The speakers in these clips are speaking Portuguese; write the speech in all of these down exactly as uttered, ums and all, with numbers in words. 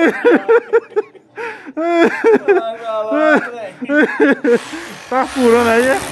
Tá furando aí, é?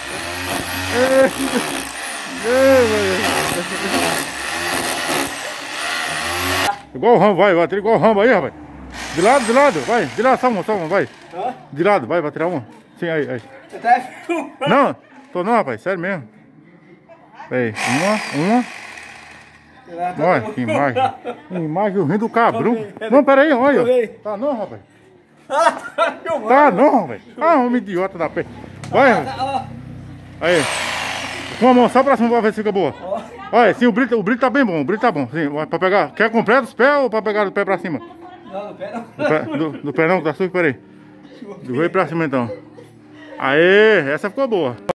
Igual o Rambo, vai, vai tirar igual o Rambo aí, rapaz. De lado, de lado, vai, de lado, só uma, só uma, vai. Hã? De lado, vai, vai tirar uma. Sim, aí, aí. Você tá filmando? Não, tô não, rapaz, sério mesmo. Aí, uma, uma. Olha, que imagem. Que imagem rindo do cabrão. Não, pera aí, olha. Tá não, rapaz. Tá não, rapaz. Ah, um idiota da pé. Vai, aí. Com a mão só pra cima pra ver se fica boa. Olha, sim, o brilho, o brilho tá bem bom, o brilho tá bom. Sim, pra pegar. Quer completo os pés ou pra pegar do pé pra cima? Não, do pé não. Do pé, do, do pé não, que tá sujo, pera aí. Do joelho pra cima então. Aê, essa ficou boa.